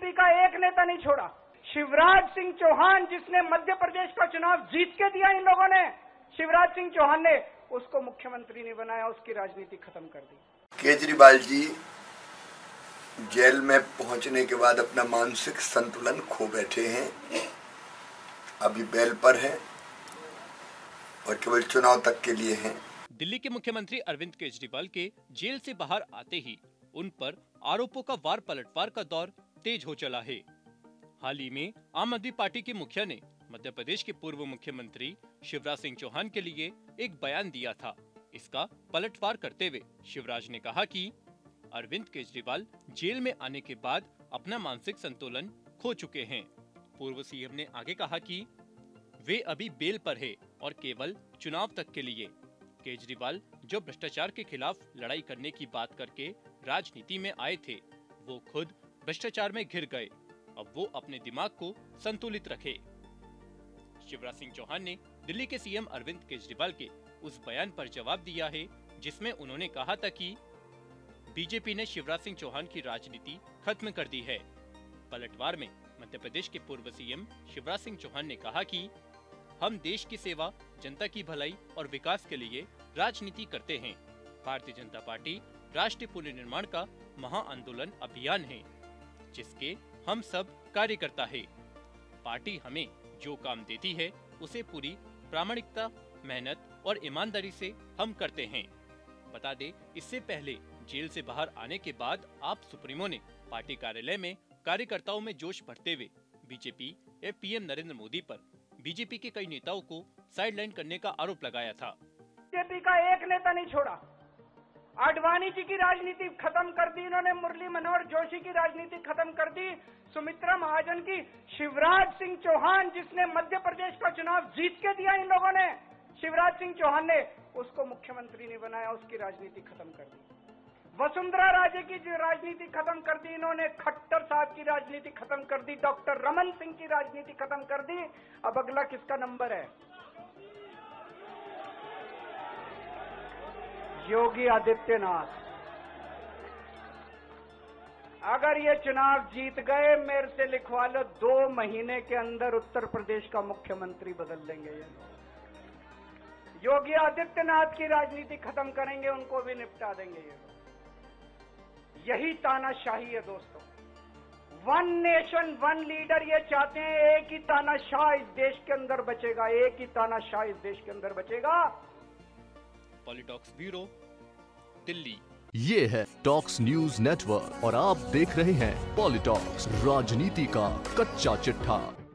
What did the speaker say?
BJP का एक नेता नहीं छोड़ा। शिवराज सिंह चौहान जिसने मध्य प्रदेश का चुनाव जीत के दिया इन लोगों ने, शिवराज सिंह चौहान ने उसको मुख्यमंत्री नहीं बनाया, उसकी राजनीति खत्म कर दी। केजरीवाल जी जेल में पहुंचने के बाद अपना मानसिक संतुलन खो बैठे हैं, अभी बेल पर हैं और केवल चुनाव तक के लिए हैं। दिल्ली के मुख्यमंत्री अरविंद केजरीवाल के जेल से बाहर आते ही उन पर आरोपों का वार पलटवार का दौर तेज हो चला है। हाल ही में आम आदमी पार्टी के मुखिया ने मध्य प्रदेश के पूर्व मुख्यमंत्री शिवराज सिंह चौहान के लिए एक बयान दिया था। इसका पलटवार करते हुए शिवराज ने कहा कि अरविंद केजरीवाल जेल में आने के बाद अपना मानसिक संतुलन खो चुके हैं। पूर्व सीएम ने आगे कहा कि वे अभी बेल पर है और केवल चुनाव तक के लिए। केजरीवाल जो भ्रष्टाचार के खिलाफ लड़ाई करने की बात करके राजनीति में आए थे, वो खुद भ्रष्टाचार में घिर गए। अब वो अपने दिमाग को संतुलित रखे। शिवराज सिंह चौहान ने दिल्ली के सीएम अरविंद केजरीवाल के उस बयान पर जवाब दिया है जिसमें उन्होंने कहा था कि बीजेपी ने शिवराज सिंह चौहान की राजनीति खत्म कर दी है। पलटवार में मध्य प्रदेश के पूर्व सीएम शिवराज सिंह चौहान ने कहा कि हम देश की सेवा, जनता की भलाई और विकास के लिए राजनीति करते हैं। भारतीय जनता पार्टी राष्ट्रीय पुनर्निर्माण का महाआंदोलन अभियान है जिसके हम सब कार्यकर्ता है। पार्टी हमें जो काम देती है उसे पूरी प्रामाणिकता, मेहनत और ईमानदारी से हम करते हैं। बता दें, इससे पहले जेल से बाहर आने के बाद आप सुप्रीमो ने पार्टी कार्यालय में कार्यकर्ताओं में जोश भरते हुए बीजेपी या पीएम नरेंद्र मोदी पर बीजेपी के कई नेताओं को साइडलाइन करने का आरोप लगाया था। बीजेपी का एक नेता नहीं छोड़ा। आडवाणी जी की राजनीति खत्म कर दी इन्होंने, मुरली मनोहर जोशी की राजनीति खत्म कर दी, सुमित्रा महाजन की। शिवराज सिंह चौहान जिसने मध्य प्रदेश का चुनाव जीत के दिया इन लोगों ने, शिवराज सिंह चौहान ने उसको मुख्यमंत्री नहीं बनाया, उसकी राजनीति खत्म कर दी। वसुंधरा राजे की जो राजनीति खत्म कर दी इन्होंने, खट्टर साहब की राजनीति खत्म कर दी, डॉक्टर रमन सिंह की राजनीति खत्म कर दी। अब अगला किसका नंबर है? योगी आदित्यनाथ। अगर ये चुनाव जीत गए, मेरे से लिखवा लो, 2 महीने के अंदर उत्तर प्रदेश का मुख्यमंत्री बदल देंगे ये। योगी आदित्यनाथ की राजनीति खत्म करेंगे, उनको भी निपटा देंगे ये। यही तानाशाही है दोस्तों। 1 नेशन 1 लीडर ये चाहते हैं। एक ही तानाशाह इस देश के अंदर बचेगा, एक ही तानाशाह इस देश के अंदर बचेगा। Politalks bureau, Delhi. ये है टॉक्स न्यूज नेटवर्क और आप देख रहे हैं पॉलिटॉक्स, राजनीति का कच्चा चिट्ठा।